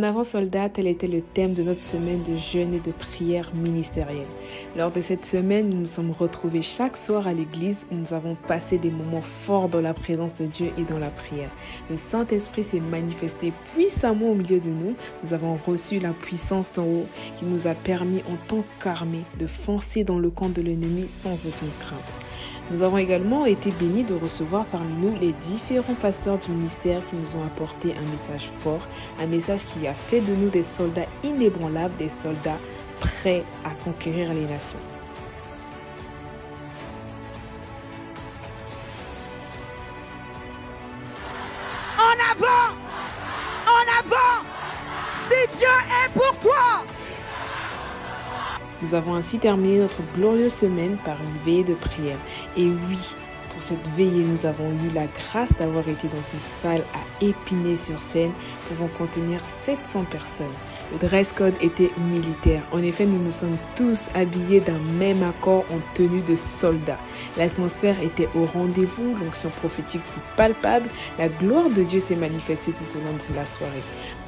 En avant soldat, tel était le thème de notre semaine de jeûne et de prière ministérielle. Lors de cette semaine, nous nous sommes retrouvés chaque soir à l'église où nous avons passé des moments forts dans la présence de Dieu et dans la prière. Le Saint-Esprit s'est manifesté puissamment au milieu de nous. Nous avons reçu la puissance d'en haut qui nous a permis en tant qu'armée de foncer dans le camp de l'ennemi sans aucune crainte. Nous avons également été bénis de recevoir parmi nous les différents pasteurs du ministère qui nous ont apporté un message fort, un message qui a fait de nous des soldats inébranlables, des soldats prêts à conquérir les nations. En avant! En avant! Si Dieu est pour toi! Nous avons ainsi terminé notre glorieuse semaine par une veillée de prière. Et oui, pour cette veillée, nous avons eu la grâce d'avoir été dans une salle à Épinay-sur-Seine pouvant contenir 700 personnes. Le dress code était militaire. En effet, nous nous sommes tous habillés d'un même accord en tenue de soldats. L'atmosphère était au rendez-vous, l'onction prophétique fut palpable, la gloire de Dieu s'est manifestée tout au long de la soirée.